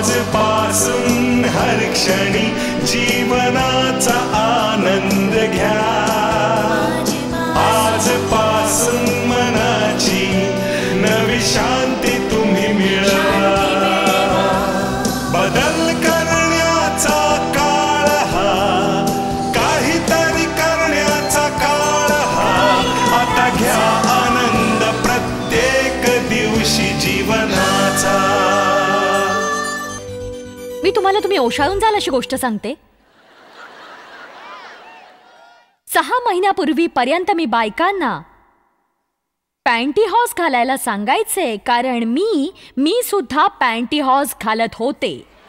आजपासून हर क्षणी जीवनाचा आनंद घ्या. आजपासून मनाची नवी शांती तुम्ही मिळवा. बदल करण्याचा काळ हा, काहीतरी करण्याचा काळ हा. आता घ्या आनंद प्रत्येक दिवशी जीवनाचा. मी तुम्ही ओशाळून जाल अशी गोष्ट सांगते. 6 महिन्यापूर्वी पर्यंत मी बायकांना पॅन्टीहॉज घालायला सांगायचे, कारण मी सुद्धा पॅन्टीहॉज घालत होते.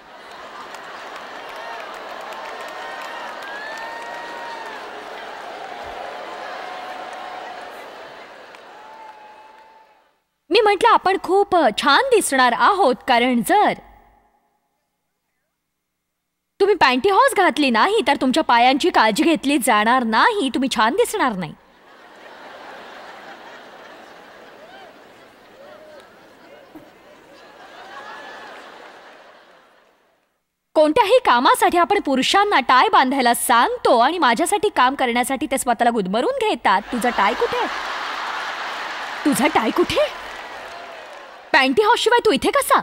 मी म्हटलं आपण खूप छान दिसणार आहोत, कारण जर तुम्ही पॅन्टीहॉज घातली नाही तर तुमच्या पायांची काळजी घेतली जाणार नाही, तुम्ही छान दिसणार नाही. कोणत्याही कामासाठी आपण पुरुषांना टाय बांधायला सांगतो आणि माझ्यासाठी काम करण्यासाठी ते स्वतःला गुदमरून घेतात. तुझा टाय कुठे? तुझा टाय कुठे? पॅन्टीहॉज शिवाय तू इथे कसा?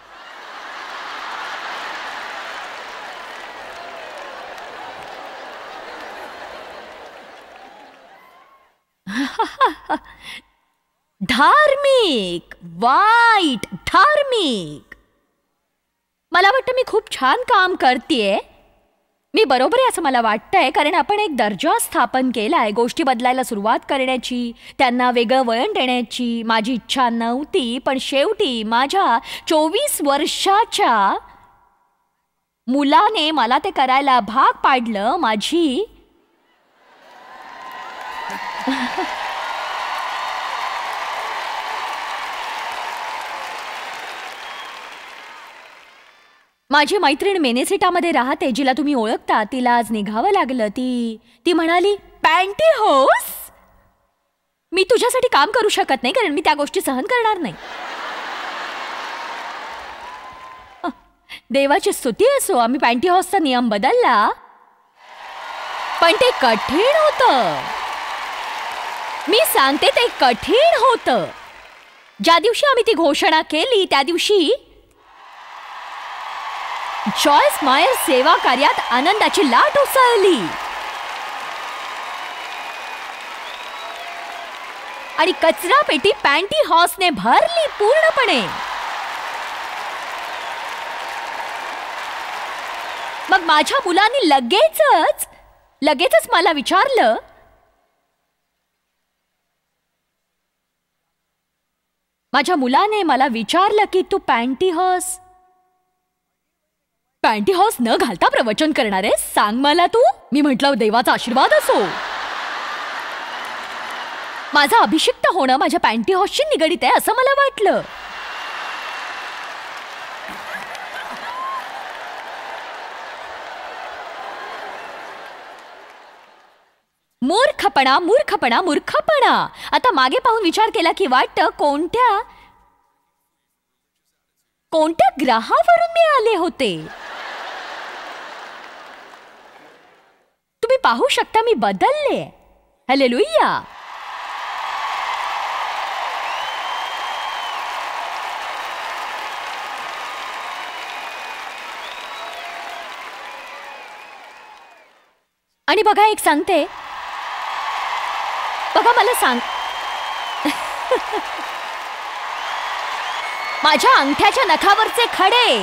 धार्मिक, वाईट, धार्मिक. मला वाटतं मी खूप छान काम करतेय. मी बरोबर आहे असं मला वाटतंय, कारण आपण एक दर्जा स्थापन केलाय गोष्टी बदलायला सुरुवात करण्याची, त्यांना वेगळं वळण देण्याची. माझी इच्छा नव्हती, पण शेवटी माझ्या 24 वर्षाच्या मुलाने मला ते करायला भाग पाडलं. माझी मैत्रीण मिनेसोटामध्ये राहते, जिला तुम्ही ओळखता. तिला आज निघावं लागलं. ती म्हणाली, पॅन्टीहॉज? मी तुझ्यासाठी काम करू शकत नाही, कारण मी त्या गोष्टी सहन करणार नाही. देवाची स्तुती असो, आम्ही पॅन्टीहॉजचा नियम बदलला, पण ते कठीण होतं. मी सांगते, ते कठीण होतं. ज्या दिवशी आम्ही ती घोषणा केली त्या दिवशी जॉयस मायर सेवा कार्यात आनंदाची लाट उसळली आणि कचरा पेटी पॅन्टीहॉजने भरली पूर्णपणे. मग माझ्या मुलांनी लगेचच मला विचारलं, माझ्या मुलाने मला विचारलं की तू पॅन्टीहॉज न घालता प्रवचन करणार आहेस? सांग मला तू. मी म्हटलं, देवाचा आशीर्वाद असो. माझा अभिषिक्त होणं माझ्या पॅन्टीहॉजशी निगडीत आहे असं मला वाटलं. मूर्खपणा, मूर्खपणा, मूर्खपणा. आता मागे पाहून विचार केला की वाटतं कोणत्या ग्रहावरून मी आले होते. तुम्ही पाहू शकता मी बदलले. हालेलुया. आणि बघा, एक सांगते, बघा मला सांग, माझ्या अंगठ्याच्या नखावरचे खडे,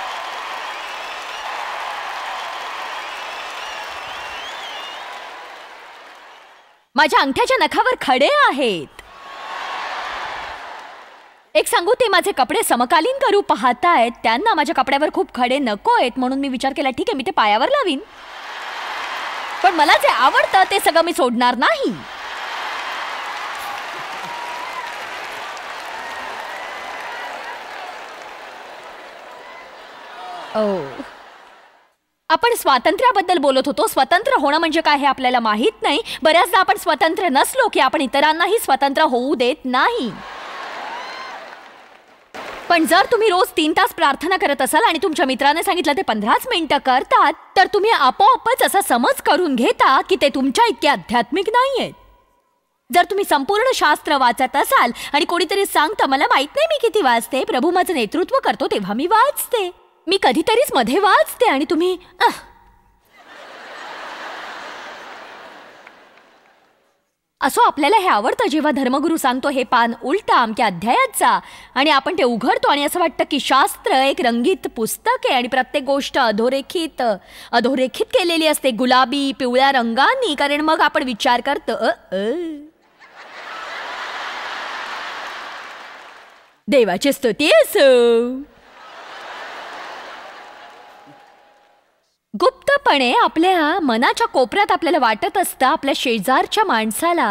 माझ्या अंगठ्याच्या नखावर खडे आहेत. एक सांगू, ते माझे कपडे समकालीन करू पाहतायत. त्यांना माझ्या कपड्यावर खूप खडे नको आहेत, म्हणून मी विचार केला, ठीक आहे, मी ते पायावर लावीन. पण मला जे आवडतं ते सगळं मी सोडणार नाही. आपण स्वातंत्र्याबद्दल बोलत होतो. स्वतंत्र होणं म्हणजे काय हे आपल्याला माहित नाही. बऱ्याचदा आपण स्वतंत्र नसलो की आपण इतरांनाही स्वतंत्र होऊ देत नाही. पण जर तुम्ही रोज 3 तास प्रार्थना करत असाल आणि तुमच्या मित्राने सांगितलं ते 15 मिनिटं करतात, तर तुम्ही आपोआपच असा समज करून घेता की ते तुमच्या इतके आध्यात्मिक नाहीयेत. जर तुम्ही संपूर्ण शास्त्र वाचत असाल आणि कोणीतरी सांगतं मला माहित नाही मी किती वाचते, प्रभू माझं नेतृत्व करतो तेव्हा मी वाचते, मी कधीतरीच मध्ये वाचते, आणि तुम्ही असो. आपल्याला हे आवडतं जेव्हा धर्मगुरू सांगतो हे पान उलटा अमक्या अध्यायात जा, आणि आपण ते उघडतो आणि असं वाटतं की शास्त्र एक रंगीत पुस्तक आहे आणि प्रत्येक गोष्ट अधोरेखित केलेली असते गुलाबी पिवळ्या रंगांनी, कारण मग आपण विचार करतो देवाची स्तुती असो. गुप्तपणे आपल्या मनाच्या कोपऱ्यात आपल्याला वाटत असतं आपल्या शेजारच्या माणसाला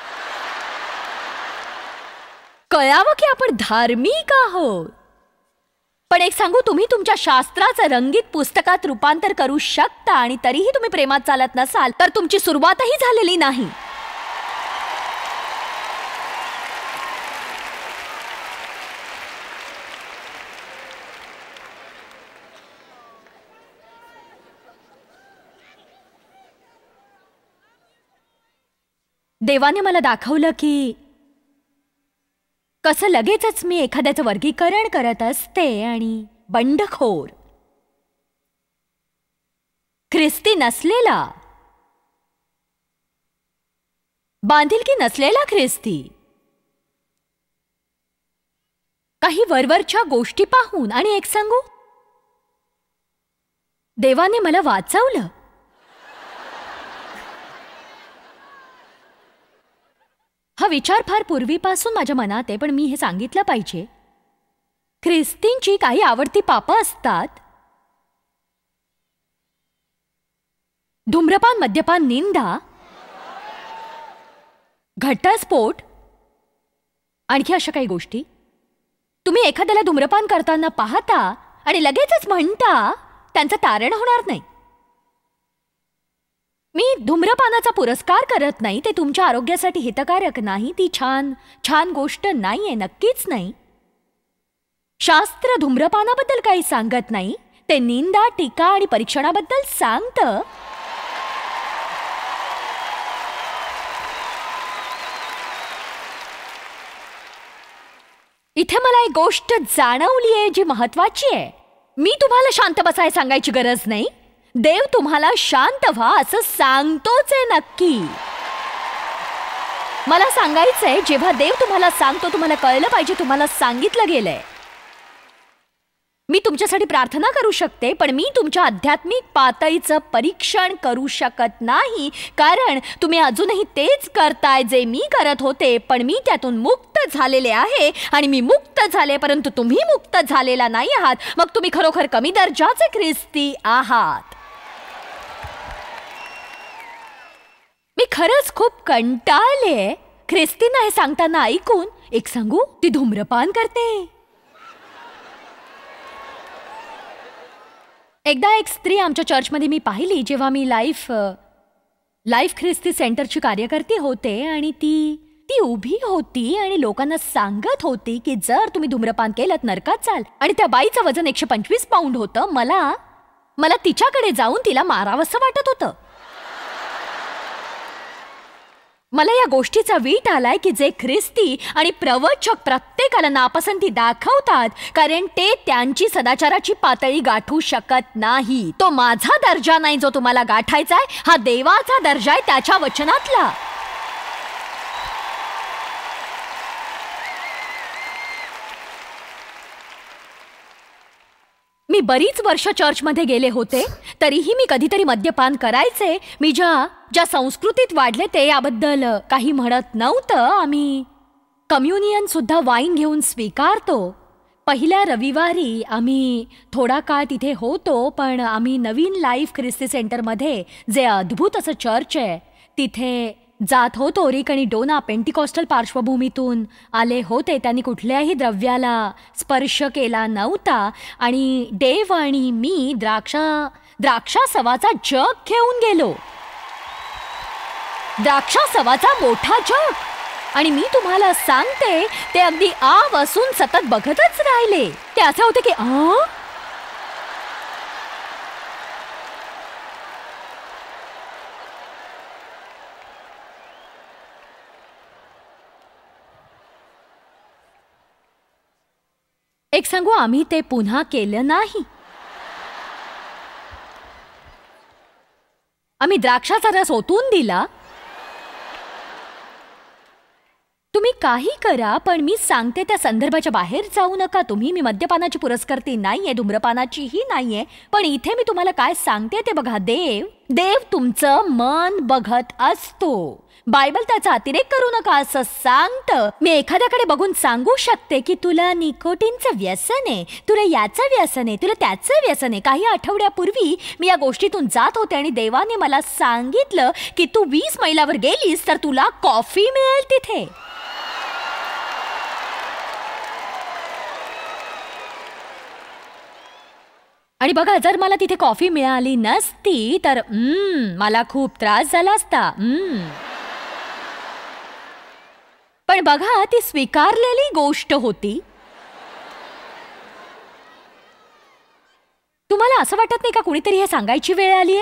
कळावं की आपण धार्मिक आहोत. पण एक सांगू, तुम्ही तुमच्या शास्त्राचं रंगीत पुस्तकात रूपांतर करू शकता आणि तरीही तुम्ही प्रेमात चालत नसाल तर तुमची सुरुवातही झालेली नाही. देवाने मला दाखवलं की कसं लगेचच मी एखाद्याचं वर्गीकरण करत असते आणि बंडखोर, ख्रिस्ती नसलेला, बांधिलकी नसलेला ख्रिस्ती काही वरवरच्या गोष्टी पाहून. आणि एक सांगू, देवाने मला वाचवलं. हा विचार फार पूर्वीपासून माझ्या मनात आहे, पण मी हे सांगितलं पाहिजे. ख्रिस्तींची काही आवडती पापं असतात. धूम्रपान, मद्यपान, निंदा, घटस्फोट, आणखी अशा काही गोष्टी. तुम्ही एखाद्याला धूम्रपान करताना पाहता आणि लगेचच म्हणता त्यांचं तारण होणार नाही. मी धूम्रपानाचा पुरस्कार करत नाही, ते तुमच्या आरोग्यासाठी हितकारक नाही, ती छान गोष्ट नाहीये, नक्कीच नाही. शास्त्र धूम्रपानाबद्दल काही सांगत नाही, ते निंदा, टीका आणि परीक्षणाबद्दल सांगतं. इथे मला एक गोष्ट जाणवली आहे जी महत्वाची आहे. मी तुम्हाला शांत बसायला सांगायची गरज नाही, देव तुम्हाला शांत व्हा असं सांगतोच आहे नक्की. मला सांगायचंय, जेव्हा देव तुम्हाला सांगतो तुम्हाला कळलं पाहिजे तुम्हाला सांगितलं गेलंय. मी तुमच्यासाठी प्रार्थना करू शकते, पण मी तुमच्या आध्यात्मिक पातळीचं परीक्षण करू शकत नाही, कारण तुम्ही अजूनही तेच करताय जे मी करत होते, पण मी त्यातून मुक्त झालेले आहे. आणि मी मुक्त झाले, परंतु तुम्ही मुक्त झालेला नाही आहात. मग तुम्ही खरोखर कमी दर्जाचे ख्रिस्ती आहात. मी खरंच खूप कंटाळले ख्रिस्तींना हे सांगताना ऐकून. एक सांगू, ती धूम्रपान करते. एकदा एक स्त्री आमच्या चर्चमध्ये मी पाहिली जेव्हा मी लाईफ ख्रिस्ती सेंटरची कार्यकर्ती होते, आणि ती उभी होती आणि लोकांना सांगत होती की जर तुम्ही धूम्रपान केलं नरकात जाल. आणि त्या बाईचं वजन 125 पाऊंड होतं. मला तिच्याकडे जाऊन तिला मारावंसं वाटत होतं. मला या गोष्टीचा वीट आलाय की जे ख्रिस्ती आणि प्रवचक प्रत्येकाला नापसंती दाखवतात कारण ते त्यांची सदाचाराची पातळी गाठू शकत नाही. तो माझा दर्जा नाही जो तुम्हाला गाठायचा आहे, हा देवाचा दर्जा आहे त्याच्या वचनातला. मी बरीच वर्ष चर्चमध्ये गेले होते, तरीही मी कधीतरी मद्यपान करायचे. मी ज्या संस्कृतीत वाढले ते याबद्दल काही म्हणत नव्हतं. आम्ही कम्युनियन सुद्धा वाईन घेऊन स्वीकारतो. पहिल्या रविवारी आम्ही थोडा काळ तिथे होतो, पण आम्ही नवीन लाईफ ख्रिस्ती सेंटरमध्ये जे अद्भुत असं चर्च आहे तिथे जात होतो. रिक आणि डोना पेंटिकॉस्टल पार्श्वभूमीतून आले होते. त्यांनी कुठल्याही द्रव्याला स्पर्श केला नव्हता. आणि देव आणि मी द्राक्षासवाचा जग घेऊन गेलो. द्राक्षासवाचा मोठा जग. आणि मी तुम्हाला सांगते ते अगदी आ बसून सतत बघतच राहिले. ते असं होते की एक सांगू, आम्ही ते पुन्हा केलं नाही. आम्ही द्राक्षाचा रस ओतून दिला. तुम्ही काही करा, पण मी सांगते त्या संदर्भाच्या बाहेर जाऊ नका तुम्ही. मी मद्यपानाची पुरस्कर्ती नाहीये, धूम्रपानाचीही नाहीये. पण इथे मी तुम्हाला काय सांगते ते बघा. देव तुमचं मन बघत असतो. बायबल त्याचा अतिरेक करू नका असं सांगतं. मी एखाद्याकडे बघून सांगू शकते की तुला निकोटीनचं व्यसन आहे, तुला याचं व्यसन आहे, तुला त्याचं व्यसन आहे. काही आठवड्यापूर्वी मी या गोष्टीतून जात होते आणि देवाने मला सांगितलं की तू 20 मैलावर गेलीस तर तुला कॉफी मिळेल तिथे. आणि बघा, जर मला तिथे कॉफी मिळाली नसती तर मला खूप त्रास झाला असता. पण बघा, ती स्वीकारलेली गोष्ट होती. तुम्हाला असं वाटत नाही का कुणीतरी हे सांगायची वेळ आलीये?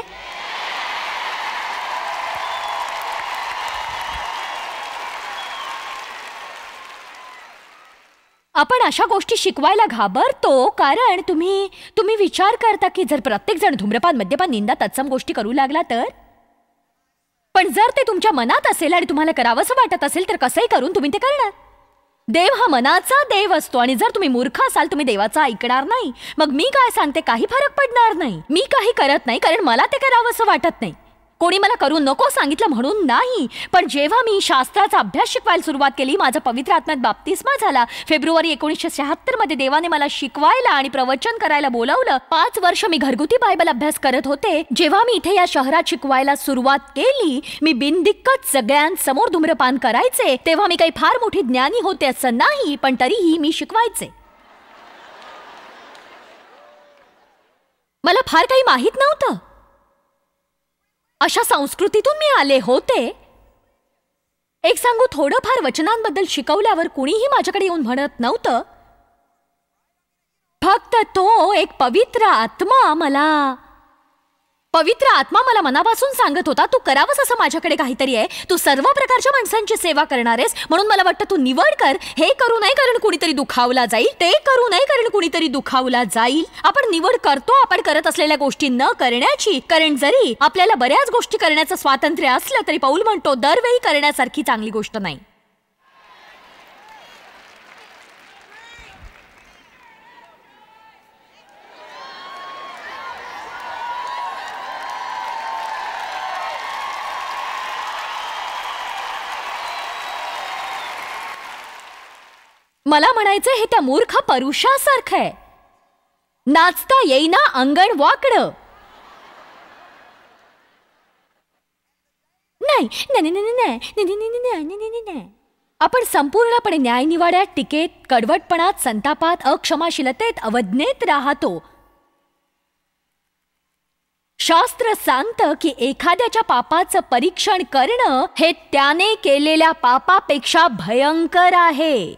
आपण अशा गोष्टी शिकवायला घाबरतो कारण तुम्ही विचार करता की जर प्रत्येक जण धूम्रपान, मद्यपान, निंदा, तत्सम गोष्टी करू लागला तर. पण जर ते तुमच्या मनात असेल आणि तुम्हाला करावंसं वाटत असेल तर कसंही करून तुम्ही ते करणार. देव हा मनाचा देव असतो आणि जर तुम्ही मूर्ख असाल, तुम्ही देवाचं ऐकणार नाही. मग मी काय सांगते, काही फरक पडणार नाही. मी काही करत नाही कारण मला ते करावंसं वाटत नाही. कोणी मला करू नको सांगितलं म्हणून नाही. पण जेव्हा मी शास्त्राचा अभ्यास शिकवायला सुरुवात केली, माझा पवित्र आत्म्यात बाप्तिस्मा झाला. फेब्रुवारी 1976 मध्ये देवाने मला शिकवायला आणि प्रवचन करायला बोलावलं. 5 वर्ष मी घरगुती बायबल अभ्यास करत होते. जेव्हा मी इथे या शहरात शिकवायला सुरुवात केली, मी बिनदिक्कत सगळ्यांसमोर धूम्रपान करायचे. तेव्हा मी काही फार मोठी ज्ञानी होते असं नाही, पण तरीही मी शिकवायचे. मला फार काही माहित नव्हतं. अशा संस्कृतीतून मी आले होते. एक सांगू, थोडंफार वचनांबद्दल शिकवल्यावर कुणीही माझ्याकडे येऊन म्हणत नव्हतं. फक्त तो एक पवित्र आत्मा मला मनापासून सांगत होता, तू करावंस असं माझ्याकडे काहीतरी आहे. तू सर्व प्रकारच्या माणसांची सेवा करणार आहेस, म्हणून मला वाटतं तू निवड कर. हे करू नये कारण कुणीतरी दुखावला जाईल, ते करू नये कारण कुणीतरी दुखावला जाईल. आपण निवड करतो आपण करत असलेल्या गोष्टी न करण्याची. कारण जरी आपल्याला बऱ्याच गोष्टी करण्याचं स्वातंत्र्य असलं तरी पौल म्हणतो दरवेळी करण्यासारखी चांगली गोष्ट नाही. मला म्हणायचं हे त्या मूर्ख परुषासारखं आहे. नाचता येईना अंगण वाकडं. नाही. आपण संपूर्णपणे न्यायनिवाड्यात, टीकेत, कडवटपणात, संतापात, अक्षमाशीलतेत, अवज्ञेत राहतो. शास्त्र सांगतं की एखाद्याच्या पापाचं परीक्षण करणं हे त्याने केलेल्या पापापेक्षा भयंकर आहे.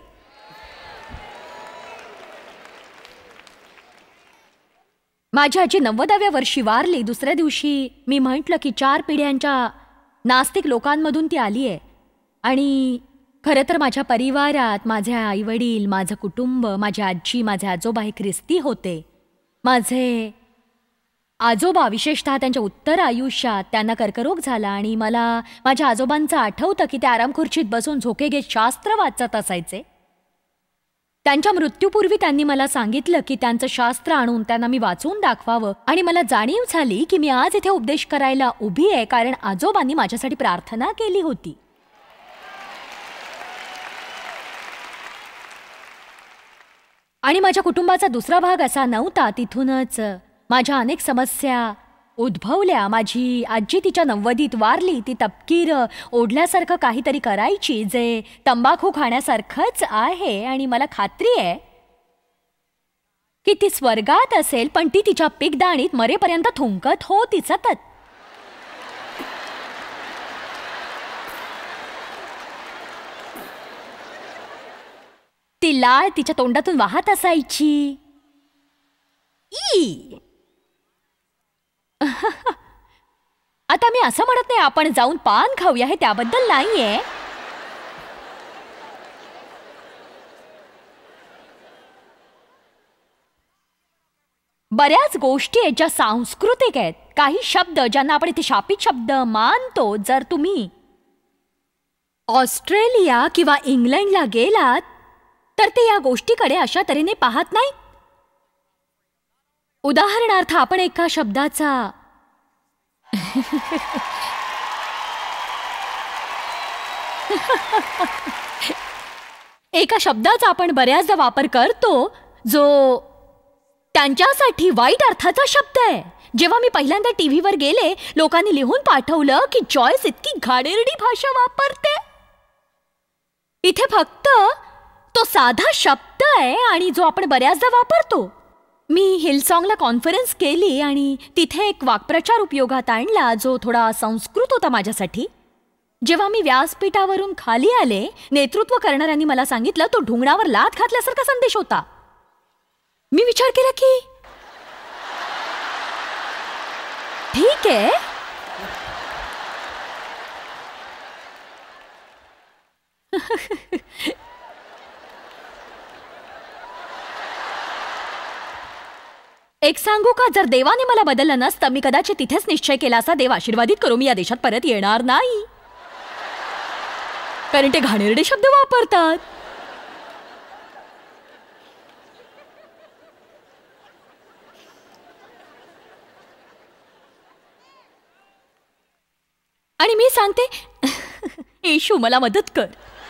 माझी आजी 90व्या वर्षी वारली. दुसऱ्या दिवशी मी म्हटलं की 4 पिढ्यांच्या नास्तिक लोकांमधून ती आली आहे. आणि खरं तर माझ्या परिवारात माझे आईवडील, माझं कुटुंब, माझी आजी, माझे आजोबा हे ख्रिस्ती होते. माझे आजोबा विशेषतः त्यांच्या उत्तर आयुष्यात त्यांना कर्करोग झाला आणि मला माझ्या आजोबांचं आठवतं की ते आरामखुर्चीत बसून झोके घेत शास्त्र वाचत असायचे. त्यांच्या मृत्यूपूर्वी त्यांनी मला सांगितलं की त्यांचं शास्त्र आणून त्यांना मी वाचून दाखवावं. आणि मला जाणीव झाली की मी आज इथे उपदेश करायला उभी आहे कारण आजोबांनी माझ्यासाठी प्रार्थना केली होती. आणि माझ्या कुटुंबाचा दुसरा भाग असा नव्हता. तिथूनच माझ्या अनेक समस्या उद्भवल्या. माझी आजी तिच्या 90ीत वारली. ती तपकीर ओढल्यासारखं काहीतरी करायची जे तंबाखू खाण्यासारखंच आहे. आणि मला खात्री आहे की ती स्वर्गात असेल, पण ती तिच्या पीकदाणीत मरेपर्यंत थुंकत होती सतत. ती लाळ तिच्या तोंडातून वाहत असायची. ई आता मी असं म्हणत नाही आपण जाऊन पान खाऊया, हे त्याबद्दल नाहीये. बऱ्याच गोष्टी आहेत ज्या सांस्कृतिक आहेत. काही शब्द ज्यांना आपण इथे शापित शब्द मानतो, जर तुम्ही ऑस्ट्रेलिया किंवा इंग्लंडला गेलात तर ते या गोष्टीकडे अशा तऱ्हेने पाहत नाहीत. उदाहरणार्थ आपण एका शब्दाचा आपण बऱ्याचदा वापर करतो जो त्यांच्यासाठी वाईट अर्थाचा शब्द आहे. जेव्हा मी पहिल्यांदा टीव्हीवर गेले, लोकांनी लिहून पाठवलं की जॉयस इतकी घाणेरडी भाषा वापरते. इथे फक्त तो साधा शब्द आहे आणि जो आपण बऱ्याचदा वापरतो. मी हिलसॉंगला कॉन्फरन्स केली आणि तिथे एक वाक्प्रचार उपयोगात आणला जो थोडा संस्कृत होता माझ्यासाठी. जेव्हा मी व्यासपीठावरून खाली आले, नेतृत्व करणाऱ्यांनी मला सांगितलं तो ढुंगणावर लाथ घातल्यासारखा संदेश होता. मी विचार केला की ठीक आहे, एक सांगू का, जर देवाने मला बदललं नसतं मी कदाचित तिथेच निश्चय केला असता, देव आशीर्वादित करू मी या देशात परत येणार नाही, कारण ते घाणेरडे शब्द वापरतात. आणि मी सांगते येशू मला मदत कर.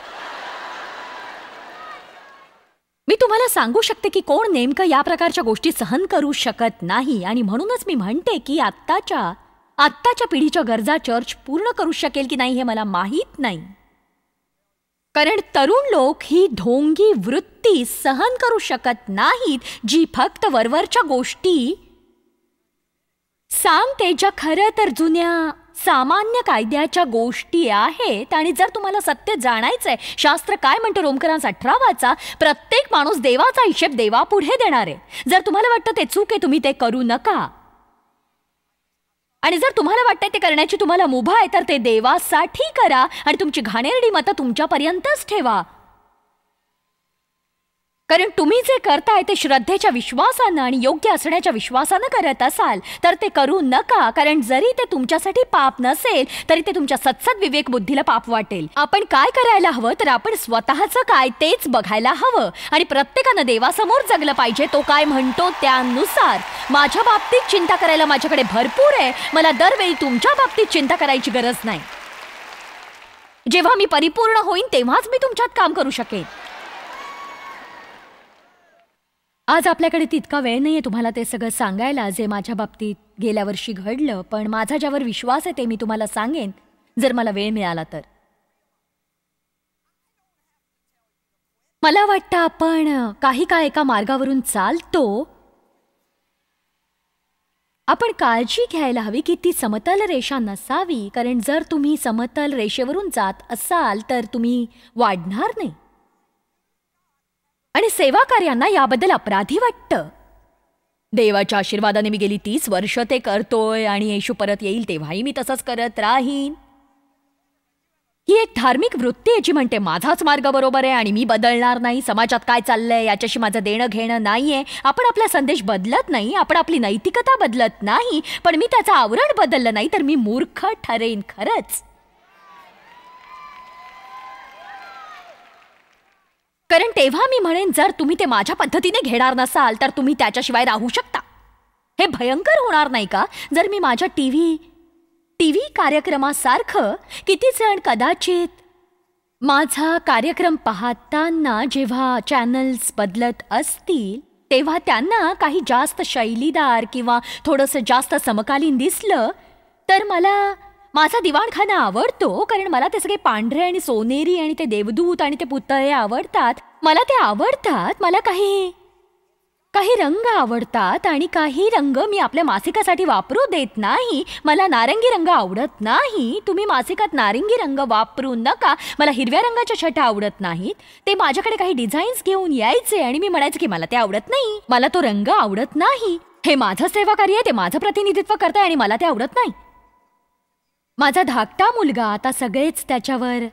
मी तुम्हाला सांगू शकते की कोण नेमकं या प्रकारच्या गोष्टी सहन करू शकत नाही, आणि म्हणूनच मी म्हणते की आत्ताच्या पिढीच्या गरजा चर्च पूर्ण करू शकेल की नाही हे मला माहीत नाही. कारण तरुण लोक ही ढोंगी वृत्ती सहन करू शकत नाहीत जी फक्त वरवरच्या गोष्टी सांगते, ज्या खरं तर जुन्या सामान्य कायद्याच्या गोष्टी आहेत. आणि जर तुम्हाला सत्य जाणायचंय, शास्त्र काय म्हणतो रोमकरांस 18 प्रत्येक माणूस देवाचा हिशेब देवापुढे देणार आहे. जर तुम्हाला वाटतं ते चूक आहे, तुम्ही ते करू नका. आणि जर तुम्हाला वाटतंय ते करण्याची तुम्हाला मुभा आहे, तर ते देवासाठी करा आणि तुमची घाणेरडी मतं तुमच्यापर्यंतच ठेवा. कारण तुम्ही जे करताय ते श्रद्धेच्या विश्वासानं आणि योग्य असण्याच्या विश्वासानं करत असाल तर ते करू नका. कारण जरी ते तुमच्यासाठी पाप नसेल तरी ते तुमच्या सत्सद विवेक बुद्धीला पाप वाटेल. आपण काय करायला हवं तर आपण स्वतःचं काय तेच बघायला हवं आणि प्रत्येकानं देवासमोर जगलं पाहिजे. तो काय म्हणतो त्यानुसार. माझ्या बाबतीत चिंता करायला माझ्याकडे भरपूर आहे. मला दरवेळी तुमच्या बाबतीत चिंता करायची गरज नाही. जेव्हा मी परिपूर्ण होईन तेव्हाच मी तुमच्यात काम करू शकेन. आज आपल्याकडे तितका वेळ नाहीये तुम्हाला ते सगळं सांगायला जे माझ्या बाबतीत गेल्या वर्षी घडलं, पण माझा ज्यावर विश्वास आहे ते मी तुम्हाला सांगेन जर मला वेळ मिळाला तर. मला वाटतं आपण काही काळ एका मार्गावरून चालतो. आपण काळजी घ्यायला हवी की ती समतल रेषा नसावी, कारण जर तुम्ही समतल रेषेवरून जात असाल तर तुम्ही वाढणार नाही. आणि सेवा कार्यांना याबद्दल अपराधी वाटतं. देवाच्या आशीर्वादाने मी गेली 30 वर्ष ते करतोय आणि येशू परत येईल तेव्हाही मी तसंच करत राहीन. ही एक धार्मिक वृत्ती आहे जी म्हणते माझाच मार्ग बरोबर आहे आणि मी बदलणार नाही. समाजात काय चाललंय याच्याशी माझं देणं घेणं नाहीये. आपण आपला संदेश बदलत नाही, आपण आपली नैतिकता बदलत नाही, पण मी त्याचं आवरण बदललं नाही तर मी मूर्ख ठरेन खरंच. कारण तेव्हा मी म्हणेन जर तुम्ही ते माझ्या पद्धतीने घेणार नसाल तर तुम्ही त्याच्याशिवाय राहू शकता. हे भयंकर होणार नाही का जर मी माझ्या टीव्ही कार्यक्रमासारखं. किती जण कदाचित माझा कार्यक्रम पाहताना जेव्हा चॅनल्स बदलत असतील तेव्हा त्यांना काही जास्त शैलीदार किंवा थोडंसं जास्त समकालीन दिसलं तर मला माझा दिवाणखाना आवडतो, कारण मला ते सगळे पांढरे आणि सोनेरी आणि ते देवदूत आणि ते पुतळे आवडतात. मला ते आवडतात. मला काही काही रंग आवडतात आणि काही रंग मी आपल्या मासिकासाठी वापरू देत नाही. मला नारंगी रंग आवडत नाही. तुम्ही मासिकात नारंगी रंग वापरू नका. मला हिरव्या रंगाच्या छटा आवडत नाहीत. ते माझ्याकडे काही डिझाईन्स घेऊन यायचे आणि मी म्हणायचे की मला ते आवडत नाही, मला तो रंग आवडत नाही. हे माझं सेवाकार्य आहे, ते माझं प्रतिनिधित्व करतंय आणि मला ते आवडत नाही. माझा धाकटा मुलगा, आता सगळेच त्याच्यावर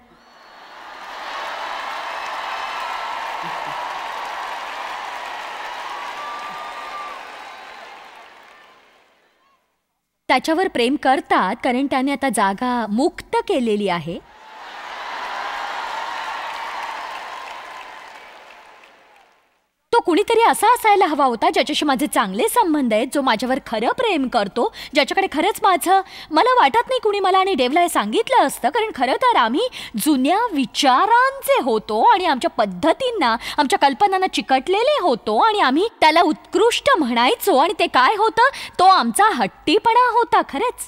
प्रेम करतात कारण त्याने आता जागा मुक्त केलेली आहे. तो कुणीतरी असा असायला हवा होता ज्याच्याशी माझे चांगले संबंध आहेत, जो माझ्यावर खरं प्रेम करतो, ज्याच्याकडे खरंच मला वाटत नाही कुणी मला आणि डेवला हे सांगितलं असतं, कारण खरं तर आम्ही जुन्या विचारांचे होतो आणि आमच्या पद्धतींना, आमच्या कल्पनांना चिकटलेले होतो आणि आम्ही त्याला उत्कृष्ट म्हणायचो. आणि ते काय होतं? तो आमचा हट्टीपणा होता. खरंच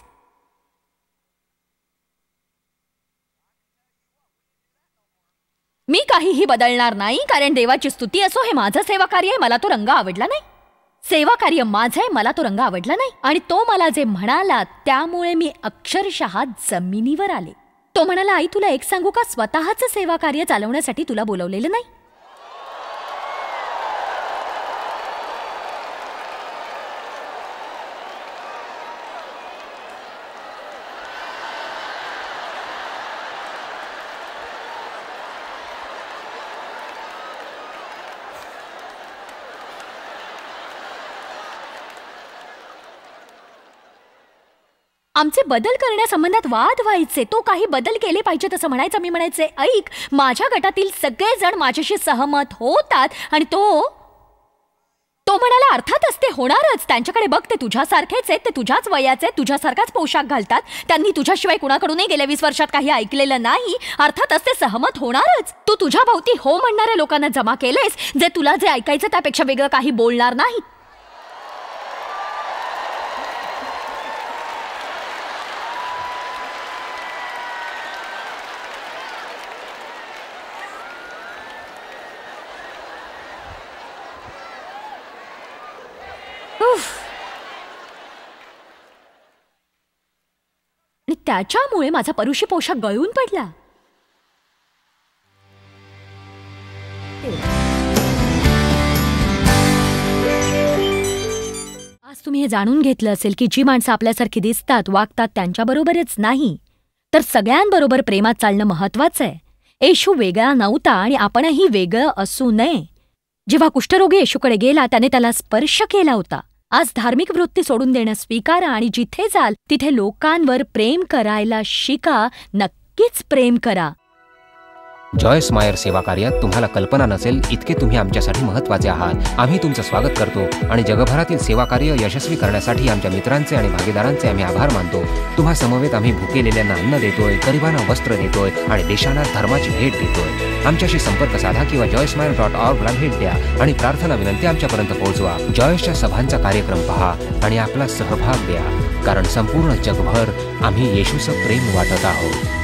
मी काहीही बदलणार नाही, कारण देवाची स्तुती असो, हे माझं सेवाकार्य आहे. मला तो रंग आवडला नाही. सेवाकार्य माझं आहे, मला तो रंग आवडला नाही. आणि तो मला जे म्हणाला त्यामुळे मी अक्षरशः जमिनीवर आले. तो म्हणाला, आई तुला एक सांगू का, स्वतःचं सेवाकार्य चालवण्यासाठी तुला बोलवलेलं नाही. आमचे बदल करण्यासंबंधात वाद व्हायचे. तो काही बदल केले पाहिजेत असं म्हणायचं. मी म्हणायचे, ऐक, माझ्या गटातील सगळेजण माझ्याशी सहमत होतात. आणि तो म्हणाला, अर्थातच ते होणारच. त्यांच्याकडे बघ, ते तुझ्यासारखेच आहेत, ते तुझ्याच वयाचे, तुझ्यासारखाच पोशाख घालतात, त्यांनी तुझ्याशिवाय कुणाकडूनही गेल्या 20 वर्षात काही ऐकलेलं नाही. अर्थातच ते सहमत होणारच. तू तुझ्या भोवती हो म्हणणाऱ्या लोकांना जमा केलेस, जे तुला जे ऐकायचं त्यापेक्षा वेगळं काही बोलणार नाही. आणि त्याच्यामुळे माझा परुषी पोशाख गळून पडला. आज तुम्ही हे जाणून घेतलं असेल की जी माणसं आपल्यासारखी दिसतात, वागतात, त्यांच्याबरोबरच नाही, तर सगळ्यांबरोबर प्रेमात चालणं महत्वाचं आहे. येशू वेगळा नव्हता आणि आपणही वेगळं असू नये. जेव्हा कुष्ठरोगी येशूकडे गेला, त्याने त्याला स्पर्श केला होता. आज धार्मिक वृत्ती सोडून देणं स्वीकारा आणि जिथे जाल तिथे लोकांवर प्रेम करायला शिका. नक्कीच प्रेम करा. जॉयस मायर सेवा कार्यात तुम्हाला कल्पना नसेल इतके तुम्ही आमच्यासाठी महत्त्वाचे आहात. आम्ही तुमचं स्वागत करतो आणि जगभरातील सेवा कार्य यशस्वी करण्यासाठी आमच्या मित्रांचे आणि भागीदारांचे आम्ही आभार मानतो. तुम्हा समवेत आम्ही भुकेलेल्यांना अन्न देतोय, गरिबांना वस्त्र देतोय आणि देशांना धर्माची भेट देतोय. आमच्याशी संपर्क साधा किंवा joycemeyer.org ला भेट द्या आणि प्रार्थना विनंती आमच्यापर्यंत पोहोचवा. जॉयसच्या सभांचा कार्यक्रम पहा आणि आपला सहभाग द्या, कारण संपूर्ण जगभर आम्ही येशूचं प्रेम वाटत आहोत.